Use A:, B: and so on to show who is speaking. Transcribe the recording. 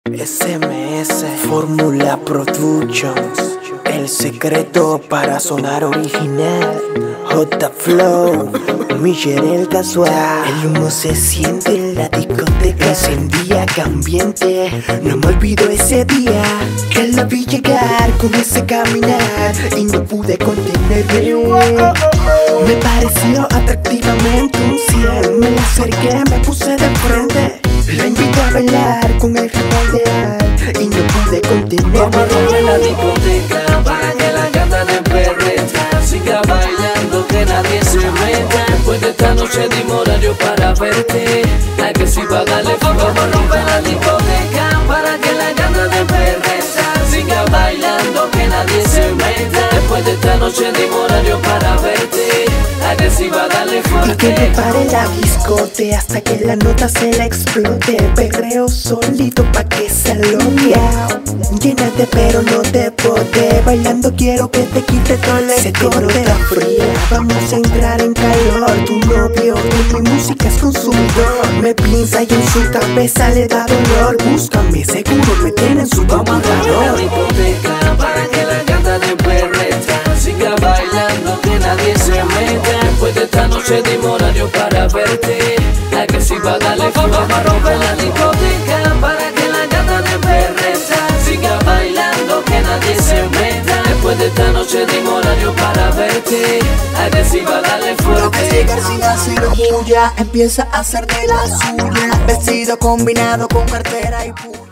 A: SMS Fórmula Productions, el secreto para sonar original. J Flow, Miller el casual. El humo se siente en la discoteca, encendía cambiante. No me olvido ese día que la vi llegar con ese caminar y no pude contenerme. Me pareció atractivamente un 100. Me la acerqué, me puse de frente. La invité a bailar con el ritmo ideal y no pude contenerme.
B: Vamos a romper la discoteca para que la gata de perreta siga bailando, que nadie se meta. Después de esta noche dimos horario para verte, hay que si pagarle. Vamos a romper la discoteca para que la gata de perreta siga bailando, que nadie se meta. Después de esta noche dimos horario para verte, hay que si va a darle fuerte.
A: Y que me pare la discote hasta que la nota se la explote. Perreo solito pa' que se aloqueao. Llénate pero no te bote. Bailando quiero que te quite todo el escote. Fría, vamos a entrar en calor. Tu novio de mi música es consumidor. Me pinza y en su cabeza le da dolor. Búscame, seguro me tiene en su
B: Vamos a romper la
A: computador.
B: discoteca para que la gata de perreta siga bailando, que nadie se meta. Después de esta noche dimos horario para verte, hay que si va a darle fuego. Vamos a romper la discoteca para que la gata de perreta siga bailando, que nadie se meta. Después de esta noche dimos horario para verte, hay que si va a darle
C: Lo que
B: fuerte.
C: llega sin hacer bulla, empieza a hacer de la suya. Vestido combinado con cartera y puya.